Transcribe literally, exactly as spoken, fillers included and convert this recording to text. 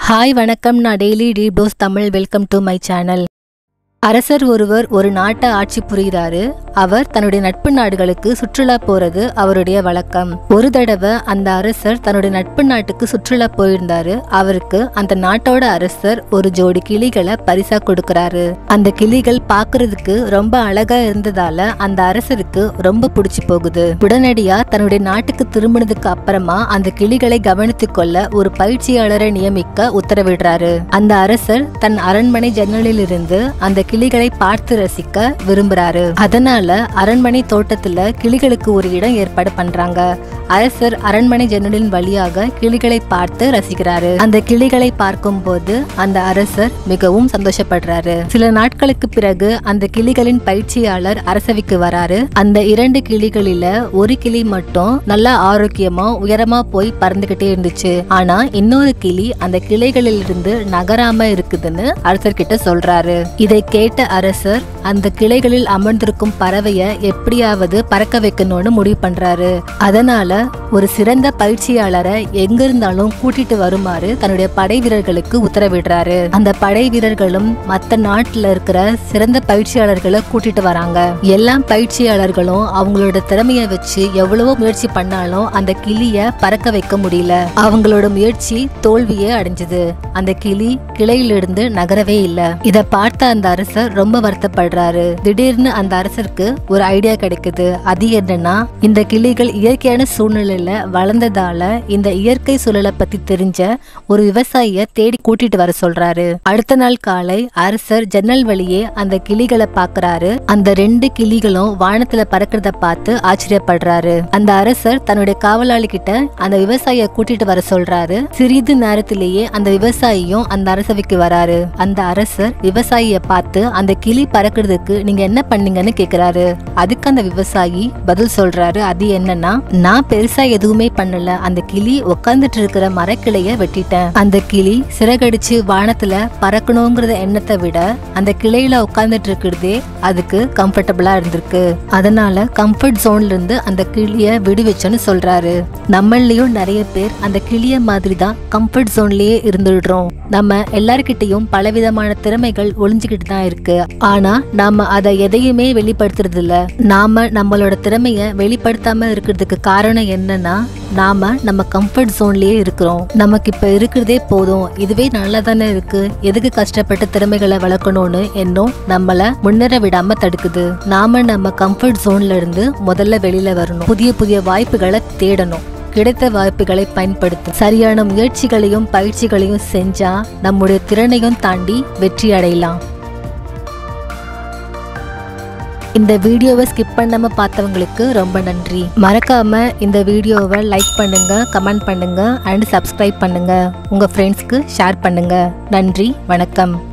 Hi வணக்கம், நான் daily deep dose Tamil. Welcome to my channel. அரசர் ஒருவர் ஒரு நாட்டை ஆட்சி புரிகிறாரு. அவர் தன்னுடைய நட்பு நாடுகளுக்கு சுற்றுலா போறது அவருடைய வழக்கம். ஒரு தடவை அந்த அரசர் தன்னுடைய நட்பு நாட்டுக்கு சுற்றுலா போயிருந்தாரு. அவருக்கு அந்த நாட்டோட அரசர் ஒரு ஜோடி கிளிகளை பரிசா கொடுக்கறாரு. அந்த கிளிகள் பாக்குறதுக்கு ரொம்ப அழகா இருந்ததால அந்த அரசருக்கு ரொம்ப பிடிச்சு போகுது. உடனடியா தன்னுடைய நாட்டுக்கு திரும்பினதுக்கு அப்புறமா அந்த கிளிகளை கவனித்துக் கொள்ள ஒரு பயிற்சியாளரை நியமிக்க உத்தரவிடுறாரு. அந்த அரசர் தன் அரண்மனை ஜன்னலில் இருந்து அந்த கிளிகளை பார்த்து ரசிக்க விரும்புறாரு. அதனால அரண்மனை தோட்டத்துல கிளிகளுக்கு ஒரு இடம் ஏற்பாடு பண்றாங்க. அரசர் அரண்மனை ஜன்னலின் வழியாக கிளிகளை பார்த்து ரசிக்கிறாரு. அந்த கிளிகளை பார்க்கும் போது அந்த அரசர் மிகவும் சந்தோஷப்படுறாரு. சில நாட்களுக்கு பிறகு அந்த கிளிகளின் பயிற்சியாளர் அரசவைக்கு வராரு. அந்த இரண்டு கிளிகளில ஒரு கிளி மட்டும் நல்லா ஆரோக்கியமா உயரமா போய் பறந்துகிட்டே இருந்துச்சு. ஆனா இன்னொரு கிளி அந்த கிளைகளில் இருந்து நகராம இருக்குதுன்னு அரசர்கிட்ட சொல்றாரு. இதை கேட்ட அரசர் அந்த கிளைகளில் அமர்ந்திருக்கும் பறவைய எப்படியாவது பறக்க வைக்கணும்னு முடிவு பண்றாரு. அதனால ஒரு சிறந்த பயிற்சியாளரை எங்க இருந்தாலும் கூட்டிட்டு வருமாறு தன்னுடைய படை வீரர்களுக்கு உத்தரவிடுறாரு. அந்த படை வீரர்களும் மத்த நாட்டுல இருக்கிற சிறந்த பயிற்சியாளர்களை கூட்டிட்டு வராங்க. எல்லா பயிற்சியாளர்களும் அவங்களோட திறமைய வச்சு எவ்வளவோ முயற்சி பண்ணாலும் அந்த கிளிய பறக்க வைக்க முடியல. அவங்களோட முயற்சி தோல்வியே அடைஞ்சது. அந்த கிளி கிளையிலிருந்து நகரவே இல்ல. இத பார்த்த அந்த அரசர் ரொம்ப வருத்தப்படுறாரு. திடீர்னு அந்த அரசருக்கு ஒரு ஐடியா கிடைக்குது. அது என்னன்னா, இந்த கிளிகள் இயற்கையான சூழ்நிலையில வளர்ந்ததால இந்த இயற்கை சூழலை பத்தி தெரிஞ்ச ஒரு விவசாயிய தேடி கூட்டிட்டு வர சொல்றாரு. அடுத்த நாள் காலை அரசர் ஜன்னல் வழியே அந்த கிளிகளை பாக்குறாரு. அந்த ரெண்டு கிளிகளும் வானத்துல பறக்கிறத பார்த்து ஆச்சரியப்படுறாரு. அந்த அரசர் தன்னுடைய காவலாளி கிட்ட அந்த விவசாயிய கூட்டிட்டு வர சொல்றாரு. சிறிது நேரத்திலேயே அந்த விவசாயியும் அந்த அரசவைக்கு வராரு. அந்த அரசர் விவசாயிய பார்த்து அந்த கிளி பறக்கிறதுக்கு நீங்க என்ன பண்ணீங்கன்னு கேக்குறாரு. அதுக்கு அந்த விவசாயி பதில் சொல்றாரு. அது என்னன்னா, நான் பெருசா எதுவுமே பண்ணல. அந்த கிளி உட்கார்ந்துட்டு இருக்கிற மரக்கிளைய வெட்டிட்டேன். அந்த கிளி சிறகடிச்சு வானத்துல பறக்கணுங்கிறத எண்ணத்தை விட அந்த கிளையில உட்கார்ந்துட்டு இருக்கிறதே அதுக்கு கம்ஃபர்டபுளா இருந்திருக்கு. அதனால கம்ஃபர்ட் ஜோன்ல இருந்து அந்த கிளிய விடுவிச்சோன்னு சொல்றாரு. நம்மளையும் நிறைய பேர் அந்த கிளிய மாதிரி தான் கம்ஃபர்ட் ஜோன்லயே இருந்துடுறோம். நம்ம எல்லார்கிட்டையும் பலவிதமான திறமைகள் ஒளிஞ்சுக்கிட்டு தான் இருக்கு. ஆனா நாம அதை எதையுமே வெளிப்படுத்துறது இல்ல. நாம நம்மளோட திறமைய வெளிப்படுத்தாம இருக்கிறதுக்கு காரணம் என்னன்னா, நாம நம்ம கம்ஃபர்ட் ஜோன்லயே இருக்கிறோம். நமக்கு இப்ப இருக்கிறதே போதும், இதுவே நல்லா தானே இருக்கு, எதுக்கு கஷ்டப்பட்டு திறமைகளை வளர்க்கணும்னு என்னும் நம்மள முன்னேற விடாம தடுக்குது. நாம நம்ம கம்ஃபர்ட் ஜோன்ல இருந்து முதல்ல வெளியில வரணும். புதிய புதிய வாய்ப்புகளை தேடணும். கிடைத்த வாய்ப்புகளை பயன்படுத்தும். சரியான முயற்சிகளையும் பயிற்சிகளையும் செஞ்சா நம்முடைய திறனையும் தாண்டி வெற்றி அடையலாம். இந்த வீடியோவை ஸ்கிப் பண்ணாம பார்த்தவங்களுக்கு ரொம்ப நன்றி. மறக்காம இந்த வீடியோவை லைக் பண்ணுங்க, கமெண்ட் பண்ணுங்க அண்ட் சப்ஸ்கிரைப் பண்ணுங்க. உங்க ஃப்ரெண்ட்ஸ்க்கு ஷேர் பண்ணுங்க. நன்றி, வணக்கம்.